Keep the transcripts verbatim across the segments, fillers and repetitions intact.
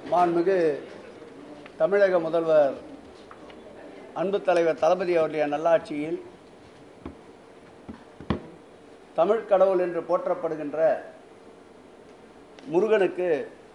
மாண்புமிகு தமிழக முதல்வர் அன்பு தலைவர் தளபதி அவருடைய நல்லாட்சியில் தமிழ் கடவுள் என்று போற்றப்படுகின்ற முருகனுக்கு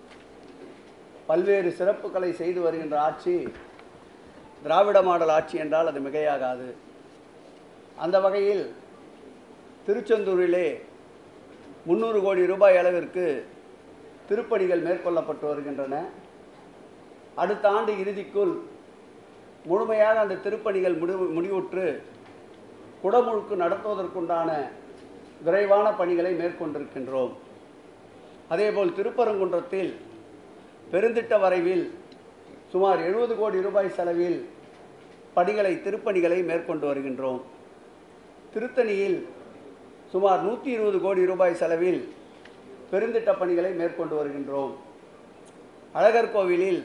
பல்வேறு சிறப்புகளை செய்து வருகின்ற ஆட்சி திராவிட மாடல் ஆட்சி என்றால் அது மிகையாகாது. அந்த வகையில் திருச்செந்தூரிலே முன்னூறு கோடி ரூபாய் அளவிற்கு திருப்பணிகள் மேற்கொள்ளப்பட்டு வருகின்றன. அடுத்த ஆண்டு இறுதிக்குள் முழுமையாக அந்த திருப்பணிகள் முடிவு முடிவுற்று குடமுழுக்கு நடத்துவதற்குண்டான விரைவான பணிகளை மேற்கொண்டிருக்கின்றோம். அதேபோல் திருப்பரங்குன்றத்தில் பெருந்திட்ட வரைவில் சுமார் எழுபது கோடி ரூபாய் செலவில் பணிகளை திருப்பணிகளை மேற்கொண்டு வருகின்றோம். திருத்தணியில் சுமார் நூற்றி இருபது கோடி ரூபாய் செலவில் பெருந்திட்ட பணிகளை மேற்கொண்டு வருகின்றோம். அழகர் கோவிலில்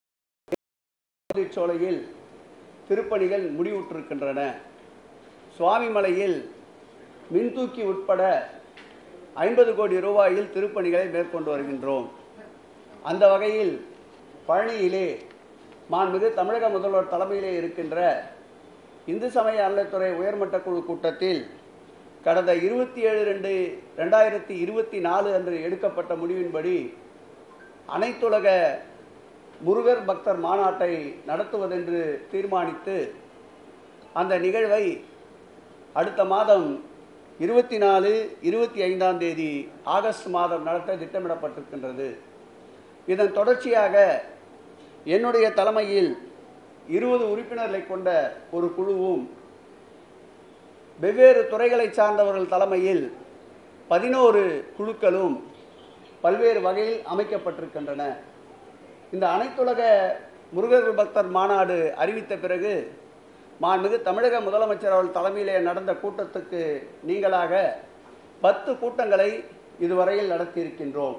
சோலையில் திருப்பணிகள் முடிவுற்றிருக்கின்றன. சுவாமிமலையில் மின்தூக்கி உட்பட ஐம்பது கோடி ரூபாயில் திருப்பணிகளை மேற்கொண்டு வருகின்றோம். அந்த வகையில் பழனியிலே மாண்புமிகு தமிழக முதல்வர் தலைமையிலே இருக்கின்ற இந்து சமய அறநிலையத்துறை உயர்மட்ட குழு கூட்டத்தில் கடந்த இருபத்தி ஏழு ரெண்டு ரெண்டாயிரத்தி இருபத்தி நாலு அன்று எடுக்கப்பட்ட முடிவின்படி அனைத்துலக முருகர் பக்தர் மாநாட்டை நடத்துவதென்று தீர்மானித்து அந்த நிகழ்வை அடுத்த மாதம் இருபத்தி நாலு இருபத்தி ஐந்தாம் தேதி ஆகஸ்ட் மாதம் நடத்த திட்டமிடப்பட்டிருக்கின்றது. இதன் தொடர்ச்சியாக என்னுடைய தலைமையில் இருபது உறுப்பினர்களை கொண்ட ஒரு குழுவும் வெவ்வேறு துறைகளை சார்ந்தவர்கள் தலைமையில் பதினோரு குழுக்களும் பல்வேறு வகையில் அமைக்கப்பட்டிருக்கின்றன. இந்த அனைத்துலக முருகர் பக்தர் மாநாடு அறிவித்த பிறகு மாண்புமிகு தமிழக முதலமைச்சர் அவர்கள் தலைமையிலே நடந்த கூட்டத்துக்கு நீங்களாக பத்து கூட்டங்களை இதுவரையில் நடத்தியிருக்கின்றோம்.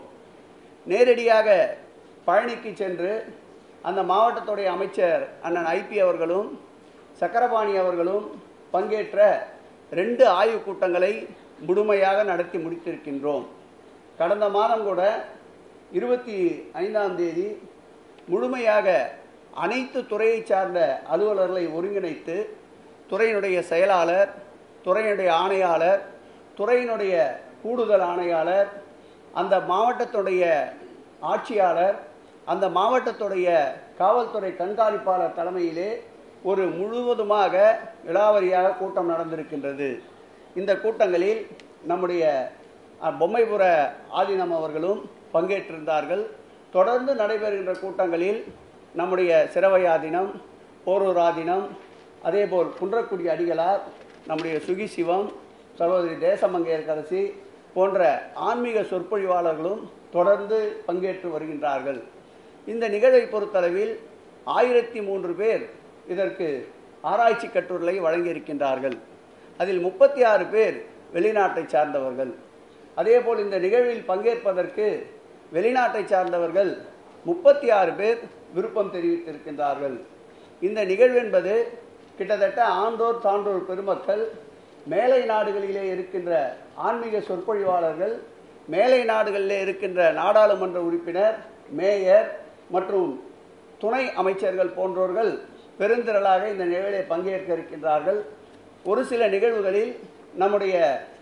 நேரடியாக பழனிக்கு சென்று அந்த மாவட்டத்துடைய அமைச்சர் அண்ணன் ஐபி அவர்களும் சக்கரபாணி அவர்களும் பங்கேற்ற ரெண்டு ஆய்வுக் கூட்டங்களை முழுமையாக நடத்தி முடித்திருக்கின்றோம். கடந்த மாதம் கூட இருபத்தி ஐந்தாம் தேதி முழுமையாக அனைத்து துறையை சார்ந்த அலுவலர்களை ஒருங்கிணைத்து துறையினுடைய செயலாளர், துறையினுடைய ஆணையாளர், துறையினுடைய கூடுதல் ஆணையாளர், அந்த மாவட்டத்துடைய ஆட்சியாளர், அந்த மாவட்டத்துடைய காவல்துறை கண்காணிப்பாளர் தலைமையிலே ஒரு முழுவதுமாக விலாவரியாக கூட்டம் நடந்திருக்கின்றது. இந்த கூட்டங்களில் நம்முடைய பொம்மைபுர ஆதீனம் அவர்களும் பங்கேற்றிருந்தார்கள். தொடர்ந்து நடைபெறுகின்ற கூட்டங்களில் நம்முடைய சிரவை ஆதீனம், போரூர் ஆதீனம், அதேபோல் குன்றக்குடி அடிகளார், நம்முடைய சுகி சிவம், சகோதரி தேசமங்கையர்கரசி போன்ற ஆன்மீக சொற்பொழிவாளர்களும் தொடர்ந்து பங்கேற்று வருகின்றார்கள். இந்த நிகழ்வை பொறுத்தளவில் ஆயிரத்தி மூன்று பேர் இதற்கு ஆராய்ச்சி கட்டுரைகளை வழங்கியிருக்கின்றார்கள். அதில் முப்பத்தி ஆறு பேர் வெளிநாட்டை சார்ந்தவர்கள். அதேபோல் இந்த நிகழ்வில் பங்கேற்பதற்கு வெளிநாட்டை சார்ந்தவர்கள் முப்பத்தி ஆறு பேர் விருப்பம் தெரிவித்திருக்கின்றார்கள். இந்த நிகழ்வு என்பது கிட்டத்தட்ட ஆண்டோர் சான்றோர் பெருமக்கள், மேலை நாடுகளிலே இருக்கின்ற ஆன்மீக சொற்பொழிவாளர்கள், மேலை நாடுகளிலே இருக்கின்ற நாடாளுமன்ற உறுப்பினர், மேயர் மற்றும் துணை அமைச்சர்கள் போன்றோர்கள் பெருந்திரளாக இந்த நிகழ்வில் பங்கேற்க இருக்கின்றார்கள். ஒரு சில நிகழ்வுகளில் நம்முடைய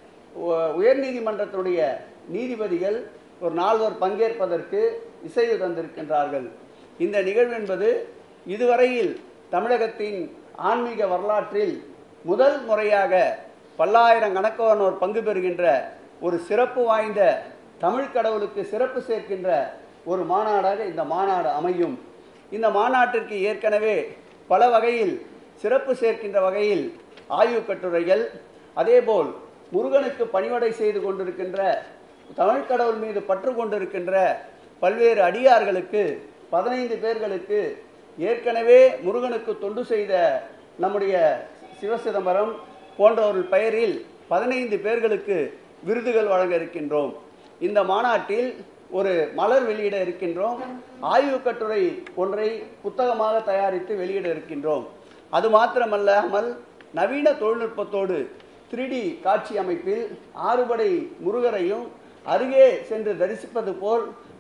உயர்நீதிமன்றத்துடைய நீதிபதிகள் ஒரு நால்வர் பங்கேற்பதற்கு இசைவு தந்திருக்கின்றார்கள். இந்த நிகழ்வு என்பது இதுவரையில் தமிழகத்தின் ஆன்மீக வரலாற்றில் முதல் முறையாக பல்லாயிரக்கணக்கானோர் பங்கு பெறுகின்ற ஒரு சிறப்பு வாய்ந்த தமிழ் கடவுளுக்கு சிறப்பு சேர்க்கின்ற ஒரு மாநாடாக இந்த மாநாடு அமையும். இந்த மாநாட்டிற்கு ஏற்கனவே பல வகையில் சிறப்பு சேர்க்கின்ற வகையில் ஆய்வுக் கட்டுரைகள், அதேபோல் முருகனுக்கு பணிவடை செய்து கொண்டிருக்கின்ற தமிழ் கடவுள் மீது பற்று கொண்டிருக்கின்ற பல்வேறு அடியார்களுக்கு பதினைந்து பேர்களுக்கு ஏற்கனவே முருகனுக்கு தொண்டு செய்த நம்முடைய சிவசிதம்பரம் போன்றவர்கள் பெயரில் பதினைந்து பேர்களுக்கு விருதுகள் வழங்க இருக்கின்றோம். இந்த மாநாட்டில் ஒரு மலர் வெளியிட இருக்கின்றோம். ஆய்வுக் கட்டுரை ஒன்றை புத்தகமாக தயாரித்து வெளியிட இருக்கின்றோம். அது மாத்திரமல்லாமல் நவீன தொழில்நுட்பத்தோடு த்ரீ டி காட்சி அமைப்பில் ஆறுபடை முருகரையும் அருகே சென்று தரிசிப்பது போல்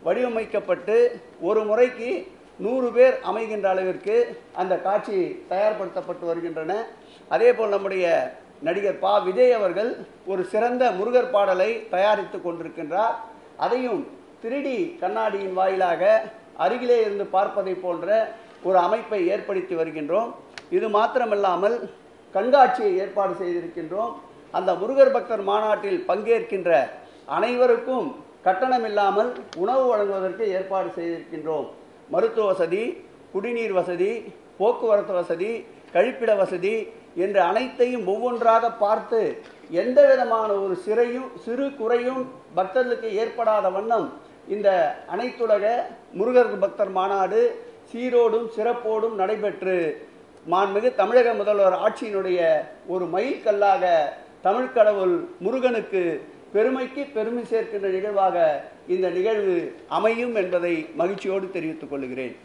வடிவமைக்கப்பட்டு ஒரு முறைக்கு நூறு பேர் அமைகின்ற அளவிற்கு அந்த காட்சி தயார்படுத்தப்பட்டு வருகின்றன. அதே போல் நம்முடைய நடிகர் பா விஜய் அவர்கள் ஒரு சிறந்த முருகர் பாடலை தயாரித்து கொண்டிருக்கின்றார். அதையும் த்ரீ டி கண்ணாடியின் வாயிலாக அருகிலே இருந்து பார்ப்பதை போன்ற ஒரு அமைப்பை ஏற்படுத்தி வருகின்றோம். இது மாத்திரமல்லாமல் கண்காட்சியை ஏற்பாடு செய்திருக்கின்றோம். அந்த முருகர் பக்தர் மாநாட்டில் பங்கேற்கின்ற அனைவருக்கும் கட்டணம் இல்லாமல் உணவு வழங்குவதற்கு ஏற்பாடு செய்திருக்கின்றோம். மருத்துவ வசதி, குடிநீர் வசதி, போக்குவரத்து வசதி, கழிப்பிட வசதி என்று அனைத்தையும் ஒவ்வொன்றாக பார்த்து எந்த விதமான ஒரு சிறையும் சிறு குறையும் பக்தர்களுக்கு ஏற்படாத வண்ணம் இந்த அனைத்துலக முருகர் பக்தர் மாநாடு சீரோடும் சிறப்போடும் நடைபெற்று மாண்புமிகு தமிழக முதல்வர் ஆட்சியினுடைய ஒரு மைல்கல்லாக தமிழ் கடவுள் முருகனுக்கு பெருமைக்கு பெருமை சேர்க்கின்ற நிகழ்வாக இந்த நிகழ்வு அமையும் என்பதை மகிழ்ச்சியோடு தெரிவித்துக் கொள்கிறேன்.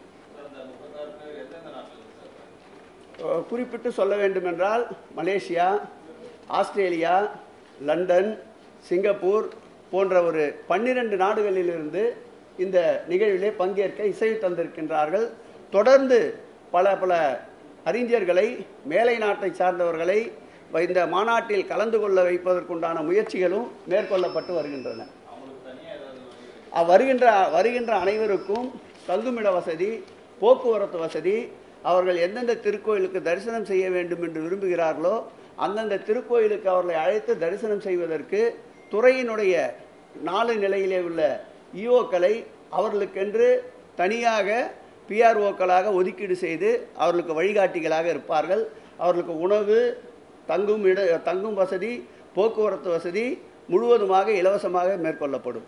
குறிப்பிட்டு சொல்ல வேண்டுமென்றால் மலேசியா, ஆஸ்திரேலியா, லண்டன், சிங்கப்பூர் போன்ற ஒரு பன்னிரண்டு நாடுகளிலிருந்து இந்த நிகழ்விலே பங்கேற்க இசை தந்திருக்கின்றார்கள். தொடர்ந்து பல பல அறிஞர்களை, மேலை நாட்டை சார்ந்தவர்களை இந்த மாநாட்டில் கலந்து கொள்ள வைப்பதற்குண்டான முயற்சிகளும் மேற்கொள்ளப்பட்டு வருகின்றன. வருகின்ற வருகின்ற அனைவருக்கும் தங்குமிட வசதி, போக்குவரத்து வசதி, அவர்கள் எந்தெந்த திருக்கோயிலுக்கு தரிசனம் செய்ய வேண்டும் என்று விரும்புகிறார்களோ அந்தந்த திருக்கோயிலுக்கு அவர்களை அழைத்து தரிசனம் செய்வதற்கு துறையினுடைய நாலு நிலையிலே உள்ள இஓக்களை அவர்களுக்கென்று தனியாக பிஆர்ஓக்களாக ஒதுக்கீடு செய்து அவர்களுக்கு வழிகாட்டிகளாக இருப்பார்கள். அவர்களுக்கு உணவு, தங்கும் இட தங்கும் வசதி, போக்குவரத்து வசதி முழுவதுமாக இலவசமாக மேற்கொள்ளப்படும்.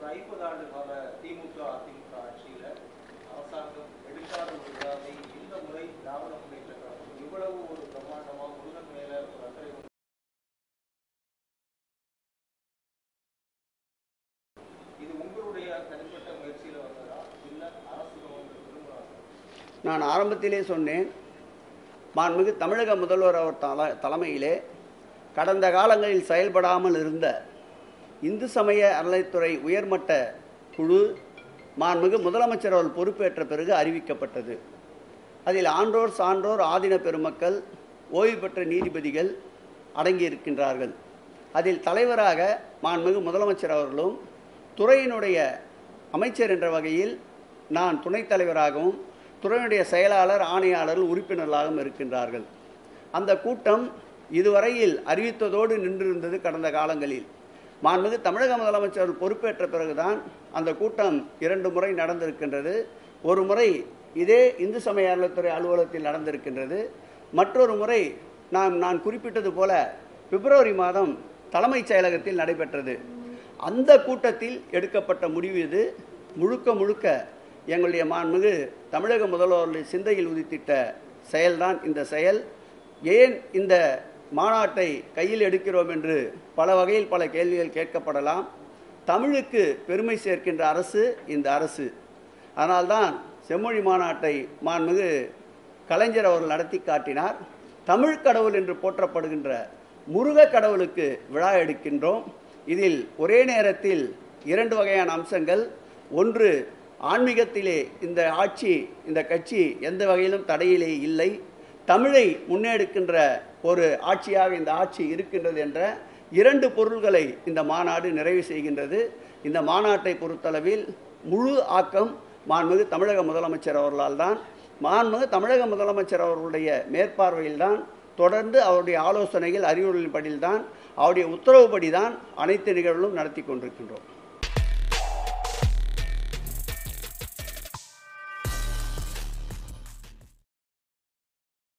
நான் ஆரம்பத்திலே சொன்னேன், மாண்புமிகு தமிழக முதல்வர் அவர் தல தலைமையிலே கடந்த காலங்களில் செயல்படாமல் இருந்த இந்து சமய அறநிலைத்துறை உயர்மட்ட குழு மாண்புமிகு முதலமைச்சர் அவர்கள் பொறுப்பேற்ற பிறகு அறிவிக்கப்பட்டது. அதில் ஆன்றோர், சான்றோர், ஆதீன பெருமக்கள், ஓய்வு பெற்ற நீதிபதிகள் அடங்கியிருக்கின்றார்கள். அதில் தலைவராக மாண்புமிகு முதலமைச்சர் அவர்களும் துறையினுடைய அமைச்சர் என்ற வகையில் நான் துணைத் தலைவராகவும் துறையினுடைய செயலாளர், ஆணையாளர், உறுப்பினர்களாகவும் இருக்கின்றார்கள். அந்த கூட்டம் இதுவரையில் அறிவித்ததோடு நின்றிருந்தது. கடந்த காலங்களில் மாண்புமிகு தமிழக முதலமைச்சர் பொறுப்பேற்ற பிறகுதான் அந்த கூட்டம் இரண்டு முறை நடந்திருக்கின்றது. ஒரு முறை இதே இந்து சமய அறநிலைத்துறை அலுவலகத்தில் நடந்திருக்கின்றது. மற்றொரு முறை நான் நான் குறிப்பிட்டது போல பிப்ரவரி மாதம் தலைமைச் செயலகத்தில் நடைபெற்றது. அந்த கூட்டத்தில் எடுக்கப்பட்ட முடிவு இது. முழுக்க முழுக்க எங்களுடைய மாண்புமிகு தமிழக முதல்வர்களுடைய சிந்தையில் உதித்திட்ட செயல்தான் இந்த செயல். ஏன் இந்த மாநாட்டை கையில் எடுக்கிறோம் என்று பல வகையில் பல கேள்விகள் கேட்கப்படலாம். தமிழுக்கு பெருமை சேர்க்கின்ற அரசு இந்த அரசு. அதனால்தான் செம்மொழி மாநாட்டை மாண்புமிகு கலைஞர் அவர்கள் நடத்தி காட்டினார். தமிழ் கடவுள் என்று போற்றப்படுகின்ற முருக கடவுளுக்கு விழா எடுக்கின்றோம். இதில் ஒரே நேரத்தில் இரண்டு வகையான அம்சங்கள். ஒன்று, ஆன்மீகத்திலே இந்த ஆட்சி, இந்த கட்சி எந்த வகையிலும் தடையிலே இல்லை. தமிழை முன்னெடுக்கின்ற ஒரு ஆட்சியாக இந்த ஆட்சி இருக்கின்றது என்ற இரண்டு பொருள்களை இந்த மாநாடு நிறைவு செய்கின்றது. இந்த மாநாட்டை பொறுத்தளவில் முழு ஆக்கம் மாண்புமிகு தமிழக முதலமைச்சர் அவர்களால் தான், மாண்புமிகு தமிழக முதலமைச்சர் அவர்களுடைய மேற்பார்வையில் தான், தொடர்ந்து அவருடைய ஆலோசனைகள் அறிவுறுத்தலின்படியில் தான், அவருடைய உத்தரவுப்படி தான் அனைத்து நிகழ்வுகளும் நடத்தி கொண்டிருக்கின்றோம்.